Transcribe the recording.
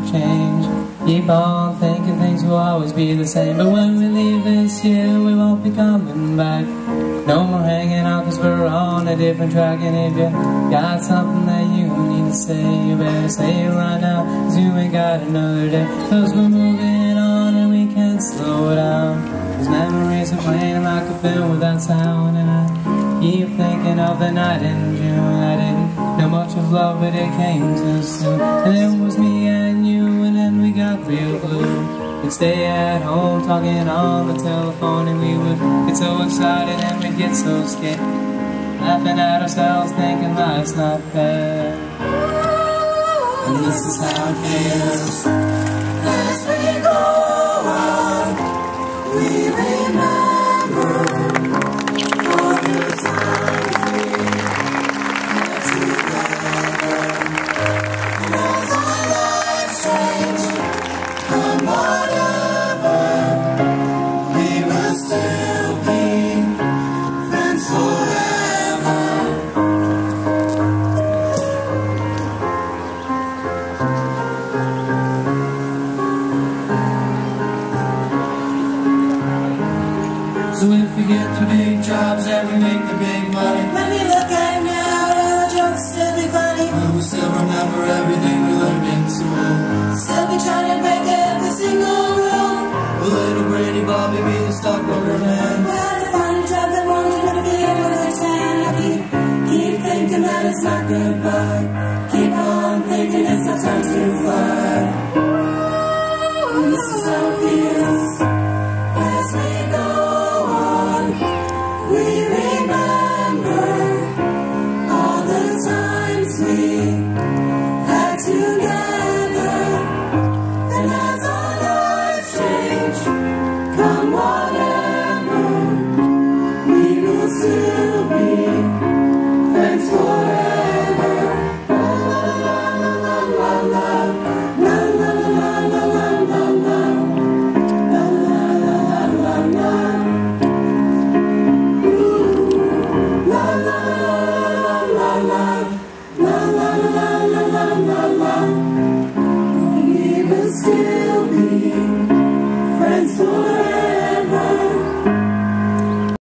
change. Keep on thinking things will always be the same, but when we leave this year we won't be coming back. No more hanging out cause we're on a different track. And if you got something that you need to say, you better say it right now, cause you ain't got another day. Cause we're moving on and we can't slow down. These memories are playing like a film without sound. And I keep thinking of the night in June. I didn't know much of love, but it came too soon. And it was me and you, and then we got real blue. We'd stay at home talking on the telephone, and we would get so excited and we'd get so scared, laughing at ourselves thinking life's not fair. And this is how it feels as we go on. We remember all the times we had together. And as our lives change from whatever, we will still be friends forever. So if we get the big jobs and we make the big money, when we look at it now, our jokes still be funny. But we still remember everything we learned in school. Still be trying to break every single rule. Will little Brady Bobby be the stockbroker man? We'll have to find a job that won't never be able to tan. I keep thinking that it's not goodbye. Keep on thinking it's not time to